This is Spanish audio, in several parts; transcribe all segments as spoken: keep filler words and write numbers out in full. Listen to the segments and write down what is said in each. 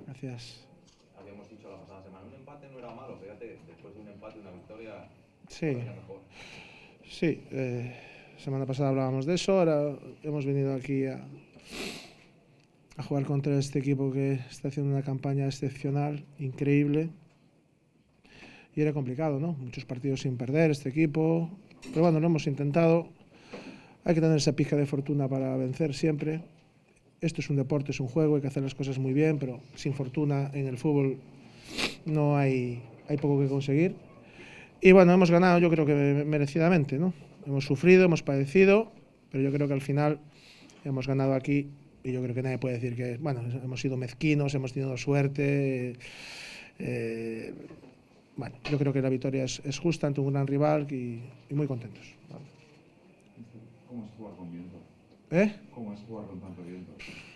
Gracias. Habíamos dicho la pasada semana, un empate no era malo, fíjate, después de un empate, una victoria, sí, mejor. Sí, eh, semana pasada hablábamos de eso, ahora hemos venido aquí a, a jugar contra este equipo que está haciendo una campaña excepcional, increíble, y era complicado, ¿no? Muchos partidos sin perder este equipo, pero bueno, lo hemos intentado. Hay que tener esa pizca de fortuna para vencer siempre. Esto es un deporte, es un juego, hay que hacer las cosas muy bien, pero sin fortuna en el fútbol no hay, hay poco que conseguir. Y bueno, hemos ganado yo creo que merecidamente, ¿no? Hemos sufrido, hemos padecido, pero yo creo que al final hemos ganado aquí y yo creo que nadie puede decir que, bueno, hemos sido mezquinos, hemos tenido suerte. Eh, bueno, yo creo que la victoria es, es justa ante un gran rival y, y muy contentos. ¿Vale? ¿Cómo es jugar con viento? ¿Eh? ¿Cómo es jugar con tanto viento?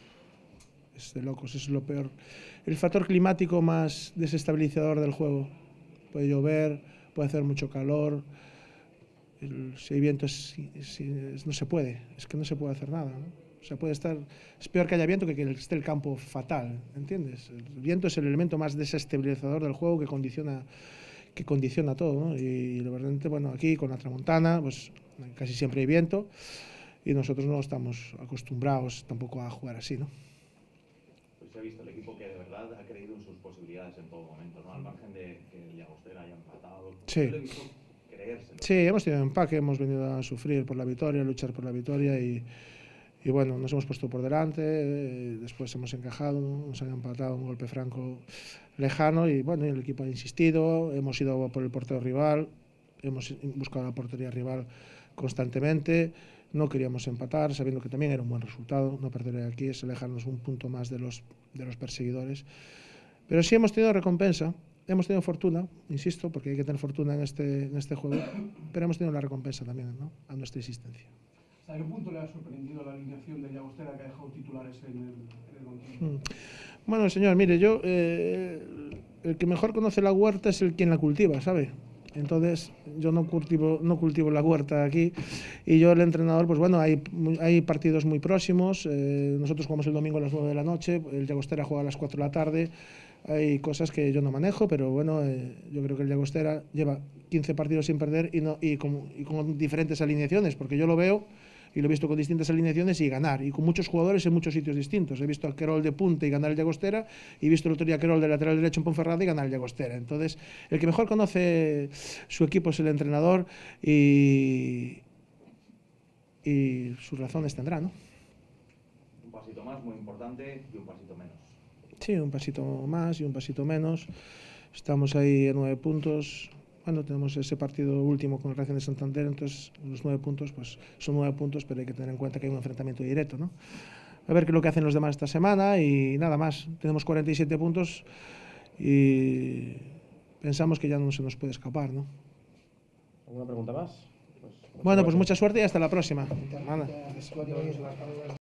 Es de locos, es lo peor. El factor climático más desestabilizador del juego. Puede llover, puede hacer mucho calor. El, si hay viento, es, si, es, no se puede. Es que no se puede hacer nada, ¿no? O sea, puede estar. Es peor que haya viento que que esté el campo fatal, ¿entiendes? El viento es el elemento más desestabilizador del juego que condiciona, que condiciona todo, ¿no? Y, y realmente, bueno, aquí con la tramontana, pues casi siempre hay viento y nosotros no estamos acostumbrados tampoco a jugar así, ¿no? Se ha visto el equipo que de verdad ha creído en sus posibilidades en todo momento, ¿no? Al margen de que el Llagostera haya empatado. Sí. Yo lo he visto creérselo. Sí, hemos tenido empaque, hemos venido a sufrir por la victoria, a luchar por la victoria y, y bueno, nos hemos puesto por delante, eh, después hemos encajado, nos han empatado un golpe franco lejano y bueno, el equipo ha insistido, hemos ido por el portero rival, hemos buscado la portería rival constantemente. No queríamos empatar, sabiendo que también era un buen resultado, no perder aquí es alejarnos un punto más de los, de los perseguidores. Pero sí hemos tenido recompensa, hemos tenido fortuna, insisto, porque hay que tener fortuna en este, en este juego, pero hemos tenido la recompensa también, ¿no? A nuestra existencia. ¿Hasta qué punto le ha sorprendido la alineación de Llagostera que ha dejado titulares en el, en el banquillo? Bueno, señor, mire, yo, eh, el que mejor conoce la huerta es el quien la cultiva, ¿sabe? Entonces yo no cultivo, no cultivo la huerta aquí y yo el entrenador, pues bueno, hay, hay partidos muy próximos, eh, nosotros jugamos el domingo a las nueve de la noche, el Llagostera juega a las cuatro de la tarde, hay cosas que yo no manejo, pero bueno, eh, yo creo que el Llagostera lleva quince partidos sin perder y, no, y, con, y con diferentes alineaciones, porque yo lo veo y lo he visto con distintas alineaciones y ganar, y con muchos jugadores en muchos sitios distintos. He visto a Querol de punta y ganar el Llagostera, y he visto el otro día a Querol de lateral derecho en Ponferrada y ganar el Llagostera. Entonces, el que mejor conoce su equipo es el entrenador y, y sus razones tendrá, ¿no? Un pasito más, muy importante, y un pasito menos. Sí, un pasito más y un pasito menos. Estamos ahí a nueve puntos. Bueno, tenemos ese partido último con el Racing de Santander, entonces los nueve puntos pues son nueve puntos, pero hay que tener en cuenta que hay un enfrentamiento directo, ¿no? A ver qué es lo que hacen los demás esta semana y nada más. Tenemos cuarenta y siete puntos y pensamos que ya no se nos puede escapar, ¿no? ¿Alguna pregunta más? Pues, bueno, pues mucha suerte y hasta la próxima.